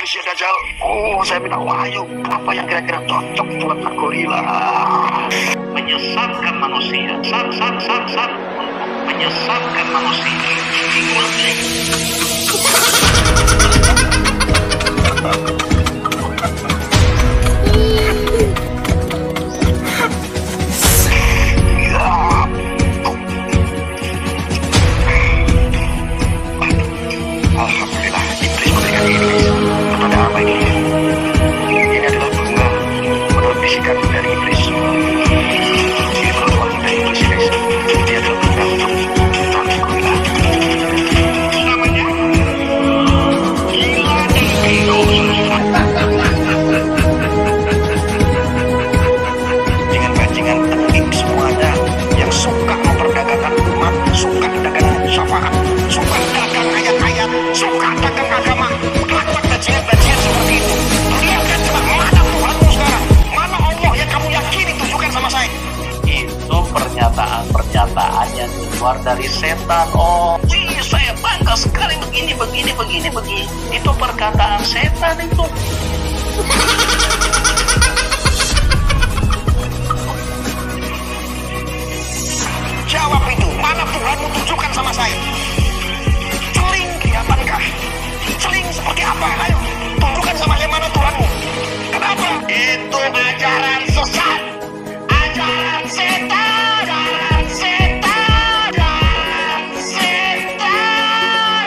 manusia Dajjal. Oh, saya minta wahyu. Apa yang kira-kira cocok buat Pak Gorila? Menyesatkan manusia. Menyesatkan manusia. Alhamdulillah, iblis memberikan ini kepada apa ini? Ini adalah bunga menurut bisikan dari iblis. Ini menurut wahyu dari iblis, guys. Dia adalah bunga untuk Tuan Gorila. Namanya Gila dan Bino. Bajingan-bajingan teknik semuanya yang suka memperdagangkan umat, suka dagang syafaat, suka dagang ayat-ayat, suka dagang agama, kelakuan bajingan-bajingan seperti itu. Lihat kan coba, mana Tuhanmu sekarang? Mana Allah yang kamu yakini? Tunjukkan sama saya. Itu pernyataan-pernyataan yang keluar dari setan. Oh, wih, saya bangga sekali begini. Itu perkataan setan itu. Jawab itu, mana Tuhanmu? Tunjukkan sama saya. Celing kelihatankah? Celing seperti apa? Ayo, tunjukkan sama saya mana Tuhanmu. Kenapa? Itu ajaran sesat, ajaran setan, ajaran setan, ajaran setan.